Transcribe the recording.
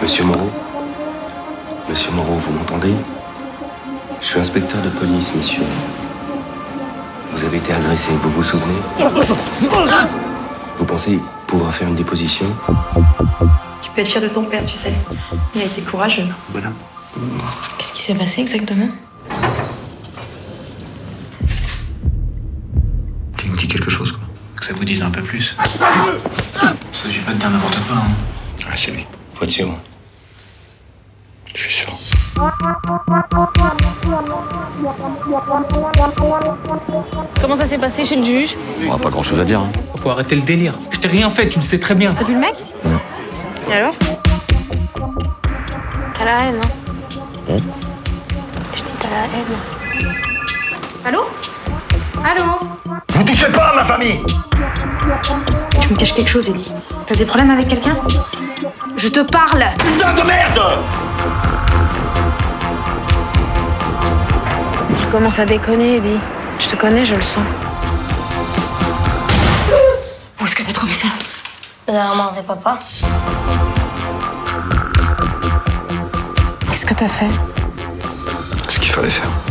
Monsieur Moreau? Monsieur Moreau, vous m'entendez? Je suis inspecteur de police, monsieur. Vous avez été agressé, vous vous souvenez? Vous pensez pouvoir faire une déposition? Tu peux être fier de ton père, tu sais. Il a été courageux. Madame. Qu'est-ce qui s'est passé exactement? Tu me dis quelque chose, quoi? Que ça vous dise un peu plus. Il s'agit pas de dire n'importe quoi, hein. Ah, c'est lui. Faut être sûr. Je suis sûr. Comment ça s'est passé chez le juge? On a pas grand chose à dire. Hein. Faut arrêter le délire. Je t'ai rien fait, tu le sais très bien. T'as vu le mec? Non. Et alors? T'as la haine, hein? Je dis t'as la haine. Allô? Allô? Vous touchez pas à ma famille! Tu me caches quelque chose, Eddie. T'as des problèmes avec quelqu'un? Je te parle! Putain de merde! Tu commences à déconner, Eddie. Je te connais, je le sens. Où est-ce que t'as trouvé ça? Dans l'armoire de papa. Qu'est-ce que t'as fait? Ce qu'il fallait faire.